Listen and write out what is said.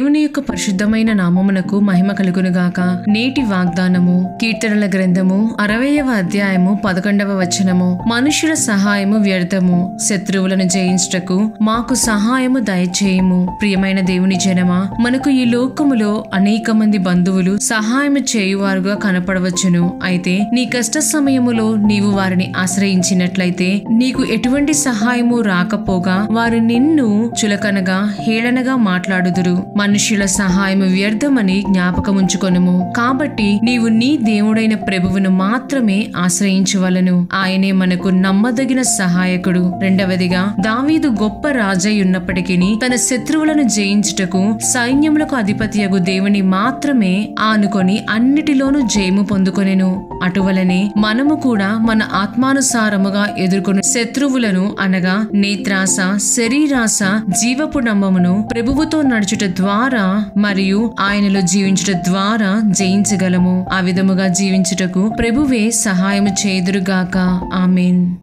దేవుని యొక్క పరిశుద్ధమైన నామమునకు మహిమ కలుగునుగాక. నేటి వాగ్దానము కీర్తనల గ్రంథము 60వ అధ్యాయము 11వ వచనము. మనుషుల సహాయము వ్యర్థము, శత్రువులను జయించుటకు మాకు సహాయము దయచేయము. ప్రియమైన దేవుని జనమా, మనకు ఈ లోకములో అనేక మంది బంధువులు సహాయము చేయువారుగా కనపడవచ్చును. అయితే నీ కష్ట సమయములో నీవు వారిని ఆశ్రయించినట్లయితే నీకు ఎటువంటి సహాయము రాకపోగా వారు నిన్ను చులకనగా హేళనగా మాట్లాడుదురు. మనుష్యుల సహాయము వ్యర్థమని జ్ఞాపకముంచుకొనుము. కాబట్టి నీవు నీ దేవుడైన ప్రభువును మాత్రమే ఆశ్రయించవలను. ఆయనే మనకు నమ్మదగిన సహాయకుడు. రెండవదిగా, దావీదు గొప్ప రాజై ఉన్నప్పటికీ తన శత్రువులను జయించుటకు సైన్యములకు అధిపతియగు దేవుని మాత్రమే ఆనుకొని అన్నిటిలోనూ జయము పొందుకొనెను. అటువలనే మనము కూడా మన ఆత్మానుసారముగా ఎదుర్కొను శత్రువులను అనగా నేత్రాస, శరీరాస, జీవపు డంబమును ప్రభువుతో నడుచుట ద్వారా మరియు ఆయనలో జీవించుట ద్వారా జయించగలము. ఆ విధముగా జీవించుటకు ప్రభువే సహాయము చేయుదురుగాక. ఆమేన్.